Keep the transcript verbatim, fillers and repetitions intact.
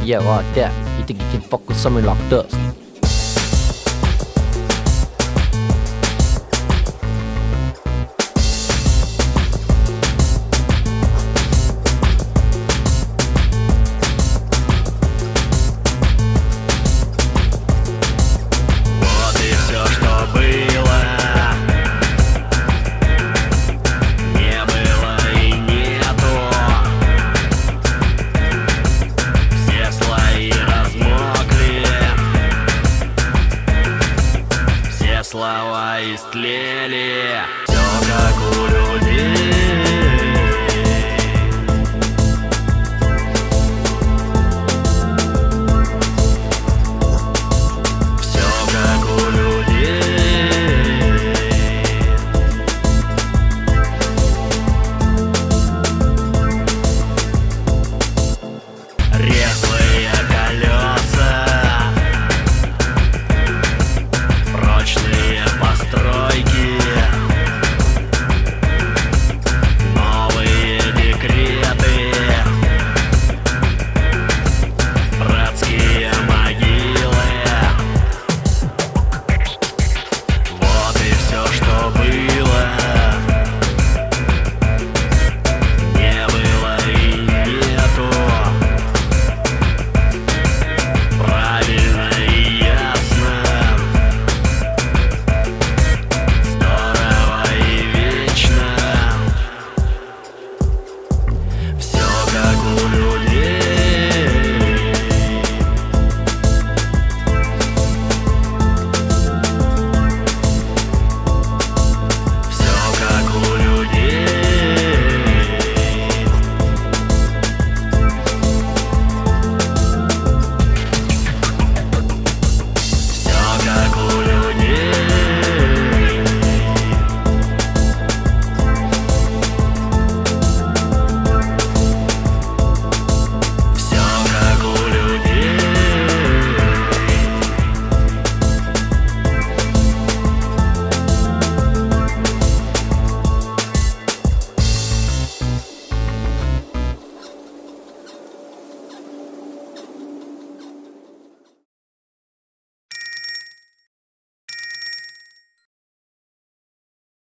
Yeah, right there. You think you can fuck with something like this? Вот и все, что было. Не было и нету. Все слои размокли. Все слова истлели. Все как у